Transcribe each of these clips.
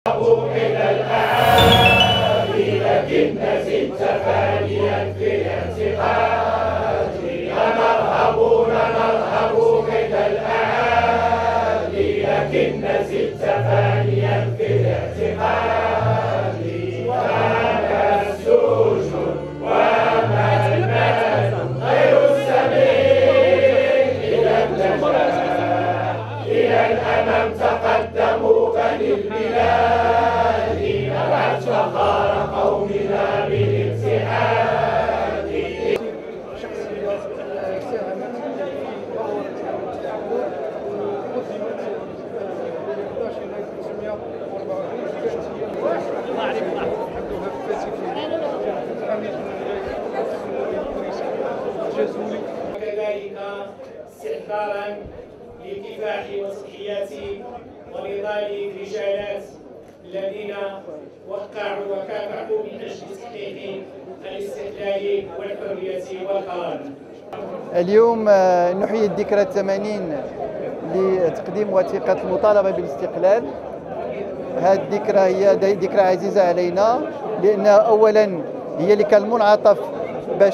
إلى الأعالي لكن زدت فانيا في الاعتقاد. نرهب إلى الأعالي لكن زدت فانيا في الاعتقاد. وما السجن وما المال غير السبيل إلى النجاة. إلى الأمام تقدموا بني البلاد، نبعث فخار قومنا بالاتحاد. وكذلك استحضارا لكفاح وتضحيات ونضال الرجالات الذين وقعوا وكافحوا من اجل تحقيق الاستقلال والحريه والكرامه. اليوم نحيي الذكرى 80 لتقديم وثيقة المطالبة بالاستقلال. هذه الذكرى هي ذكرى عزيزة علينا، لأنها أولا هي اللي كان المنعطف باش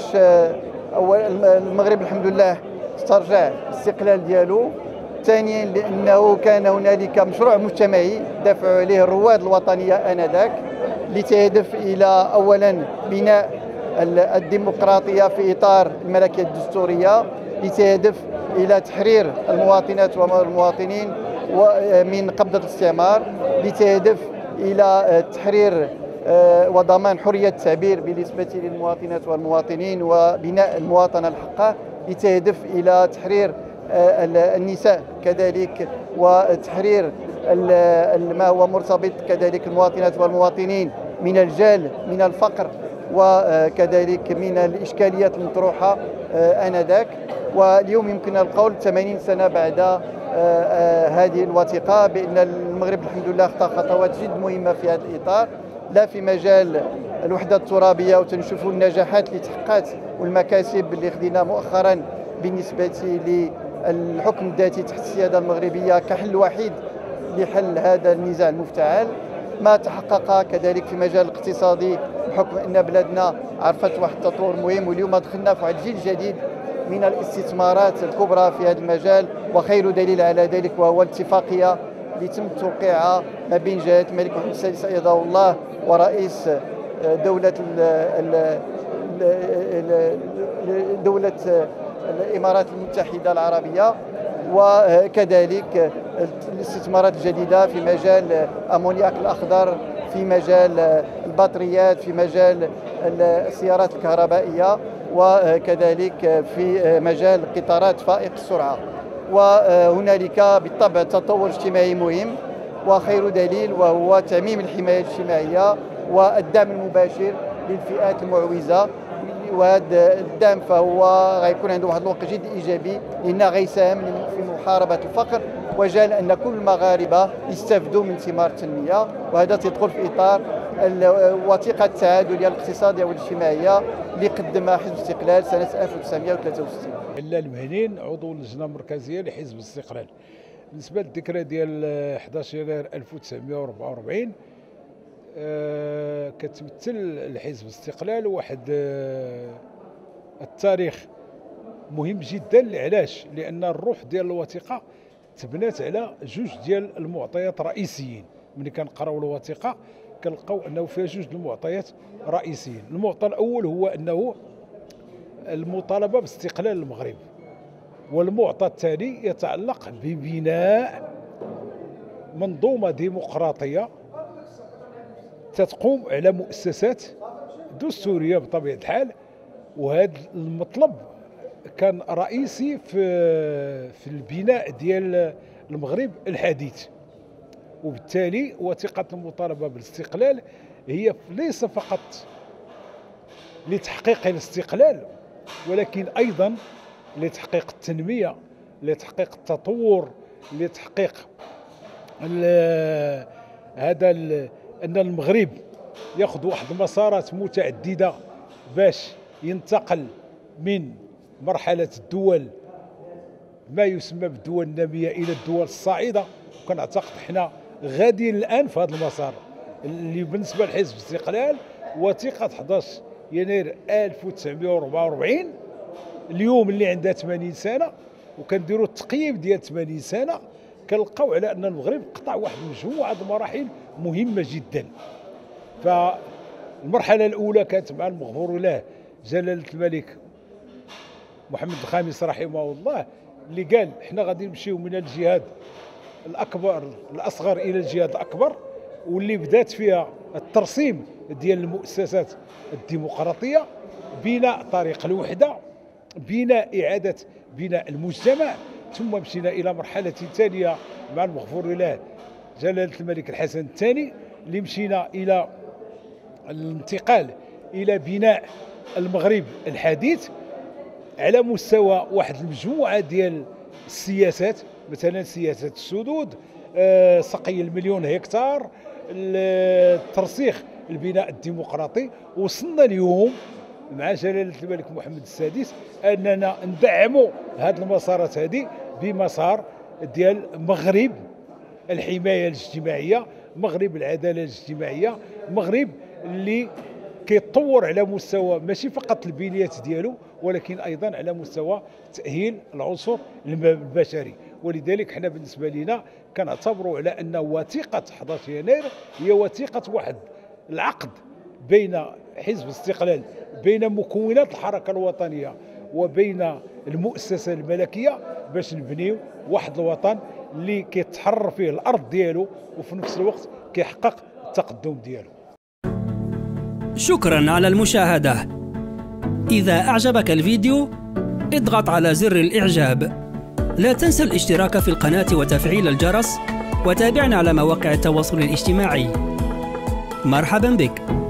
المغرب الحمد لله استرجع الاستقلال ديالو. ثانيا لأنه كان هنالك مشروع مجتمعي دفعوا عليه الرواد الوطنية آنذاك، لتهدف إلى أولا بناء الديمقراطية في إطار الملكية الدستورية، لتهدف إلى تحرير المواطنات والمواطنين من قبضة الاستعمار، لتهدف إلى تحرير وضمان حرية التعبير بالنسبة للمواطنات والمواطنين وبناء المواطنة الحقة، لتهدف إلى تحرير النساء كذلك وتحرير ما هو مرتبط كذلك المواطنات والمواطنين من الجهل من الفقر وكذلك من الإشكاليات المطروحة آنذاك. واليوم يمكن القول 80 سنة بعد هذه الوثيقة بأن المغرب الحمد لله خطى خطوات جد مهمة في هذا الإطار، لا في مجال الوحدة الترابية وتنشوفوا النجاحات اللي تحققت والمكاسب اللي خدينا مؤخرا بالنسبة للحكم الذاتي تحت السيادة المغربية كحل وحيد لحل هذا النزاع المفتعل. ما تحقق كذلك في مجال الاقتصادي بحكم أن بلادنا عرفت واحد التطور مهم، واليوم دخلنا في واحد جيل جديد من الاستثمارات الكبرى في هذا المجال. وخير دليل على ذلك وهو الاتفاقية اللي تم توقيعها ما بين جلالة الملك محمد السادس أيده الله ورئيس دولة الإمارات المتحدة العربية، وكذلك الاستثمارات الجديدة في مجال الأمونياك الأخضر، في مجال البطاريات، في مجال السيارات الكهربائية، وكذلك في مجال قطارات فائق السرعة. وهنالك بالطبع تطور اجتماعي مهم، وخير دليل وهو تعميم الحماية الاجتماعية والدعم المباشر للفئات المعوزة. وهذا الدعم فهو غيكون عنده واحد الوقت جد ايجابي، لانه غيساهم في محاربه الفقر وجعل ان كل المغاربه يستافدوا من ثمار التنميه. وهذا تدخل في اطار الوثيقه التعادليه الاقتصاديه والاجتماعيه اللي قدمها حزب الاستقلال سنه 1963. إلا المهنين عضو اللجنه المركزيه لحزب الاستقلال. بالنسبه للذكرى ديال 11 يناير 1944 كتمثل الحزب الاستقلال واحد التاريخ مهم جدا. علاش؟ لان الروح ديال الوثيقه تبنات على جوج ديال المعطيات رئيسيين. ملي كنقراو الوثيقه كنلقاو انه فيها جوج المعطيات رئيسيين. المعطى الاول هو انه المطالبه باستقلال المغرب، والمعطى الثاني يتعلق ببناء منظومه ديمقراطيه تتقوم على مؤسسات دستوريه بطبيعه الحال. وهذا المطلب كان رئيسي في البناء ديال المغرب الحديث. وبالتالي وثيقه المطالبه بالاستقلال هي ليس فقط لتحقيق الاستقلال، ولكن ايضا لتحقيق التنميه، لتحقيق التطور، لتحقيق هذا أن المغرب يأخذ واحد المسارات متعددة باش ينتقل من مرحلة الدول ما يسمى بالدول النامية إلى الدول الصاعدة. وكنعتقد حنا غاديين الآن في هذا المسار. اللي بالنسبه لحزب الاستقلال وثيقه 11 يناير 1944 اليوم اللي عندها 80 سنه، وكنديروا التقييم ديال 80 سنه، كنلقاو على ان المغرب قطع واحد مجموعه المراحل مهمه جدا. فالمرحله الاولى كانت مع المغفور له جلاله الملك محمد الخامس رحمه الله، اللي قال حنا غادي نمشيو من الجهاد الاصغر الى الجهاد الاكبر، واللي بدات فيها الترسيم ديال المؤسسات الديمقراطيه، بناء طريق الوحده، اعاده بناء المجتمع، ثم مشينا الى مرحله ثانيه مع المغفور له جلاله الملك الحسن الثاني، اللي مشينا الى الانتقال الى بناء المغرب الحديث على مستوى واحد المجموعه ديال السياسات، مثلا سياسه السدود، سقي المليون هكتار، ترسيخ البناء الديمقراطي. وصلنا اليوم مع جلاله الملك محمد السادس اننا ندعموا هذه المسارات هذه بمسار ديال مغرب الحمايه الاجتماعيه، مغرب العداله الاجتماعيه، مغرب اللي كيتطور على مستوى ماشي فقط البنيات ديالو، ولكن ايضا على مستوى تاهيل العنصر البشري. ولذلك حنا بالنسبه لنا كنعتبروا على ان وثيقه 11 يناير هي وثيقه واحد العقد بين حزب الاستقلال، بين مكونات الحركه الوطنيه وبين المؤسسه الملكيه، باش نبنيو واحد الوطن اللي كيتحرر فيه الارض ديالو وفي نفس الوقت كيحقق التقدم ديالو. شكرا على المشاهدة. إذا أعجبك الفيديو اضغط على زر الإعجاب. لا تنسى الاشتراك في القناة وتفعيل الجرس، وتابعنا على مواقع التواصل الاجتماعي. مرحبا بك.